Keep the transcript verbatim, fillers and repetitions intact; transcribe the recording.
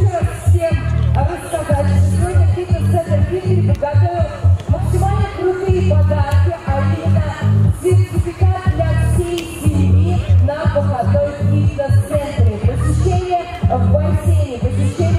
раз всем рассказать, что сегодня фитнес-центр Питер подготовил максимально крутые подарки, а именно сертификат для всей семьи на выходной в фитнес-центре. Посещение в бассейне, посещение